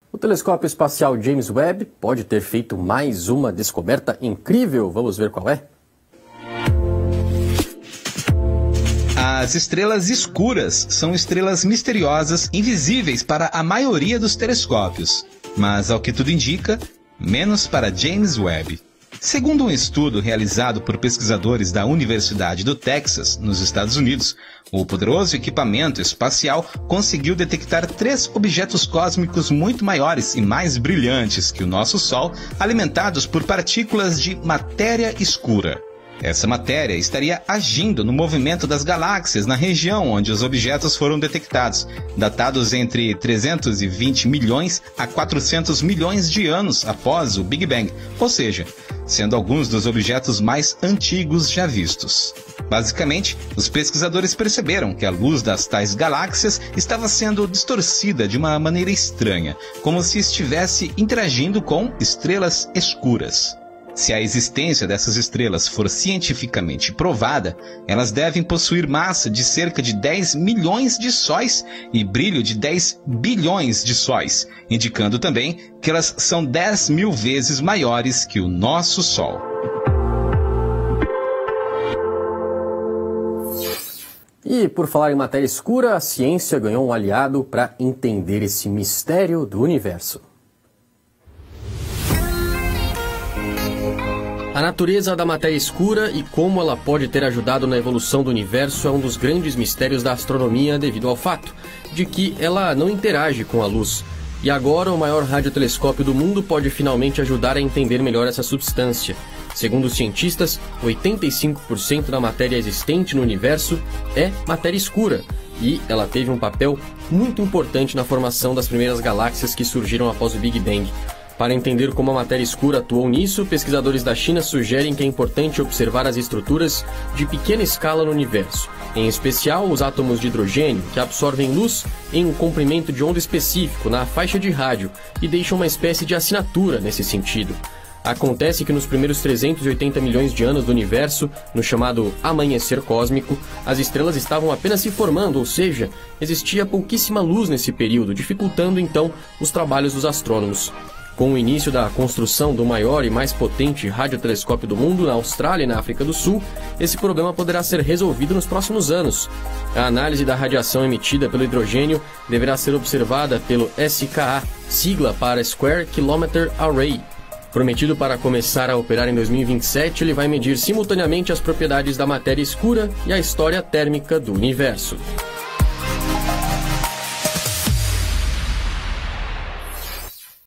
O telescópio espacial James Webb pode ter feito mais uma descoberta incrível. Vamos ver qual é? As estrelas escuras são estrelas misteriosas, invisíveis para a maioria dos telescópios, mas, ao que tudo indica, menos para James Webb. Segundo um estudo realizado por pesquisadores da Universidade do Texas, nos Estados Unidos, o poderoso equipamento espacial conseguiu detectar 3 objetos cósmicos muito maiores e mais brilhantes que o nosso Sol, alimentados por partículas de matéria escura. Essa matéria estaria agindo no movimento das galáxias na região onde os objetos foram detectados, datados entre 320 milhões a 400 milhões de anos após o Big Bang, ou seja, sendo alguns dos objetos mais antigos já vistos. Basicamente, os pesquisadores perceberam que a luz das tais galáxias estava sendo distorcida de uma maneira estranha, como se estivesse interagindo com estrelas escuras. Se a existência dessas estrelas for cientificamente provada, elas devem possuir massa de cerca de 10 milhões de sóis e brilho de 10 bilhões de sóis, indicando também que elas são 10 mil vezes maiores que o nosso Sol. E por falar em matéria escura, a ciência ganhou um aliado para entender esse mistério do universo. A natureza da matéria escura e como ela pode ter ajudado na evolução do universo é um dos grandes mistérios da astronomia devido ao fato de que ela não interage com a luz. E agora o maior radiotelescópio do mundo pode finalmente ajudar a entender melhor essa substância. Segundo os cientistas, 85% da matéria existente no universo é matéria escura e ela teve um papel muito importante na formação das primeiras galáxias que surgiram após o Big Bang. Para entender como a matéria escura atuou nisso, pesquisadores da China sugerem que é importante observar as estruturas de pequena escala no universo, em especial os átomos de hidrogênio, que absorvem luz em um comprimento de onda específico na faixa de rádio e deixam uma espécie de assinatura nesse sentido. Acontece que nos primeiros 380 milhões de anos do universo, no chamado amanhecer cósmico, as estrelas estavam apenas se formando, ou seja, existia pouquíssima luz nesse período, dificultando então os trabalhos dos astrônomos. Com o início da construção do maior e mais potente radiotelescópio do mundo na Austrália e na África do Sul, esse problema poderá ser resolvido nos próximos anos. A análise da radiação emitida pelo hidrogênio deverá ser observada pelo SKA, sigla para Square Kilometre Array. Prometido para começar a operar em 2027, ele vai medir simultaneamente as propriedades da matéria escura e a história térmica do universo.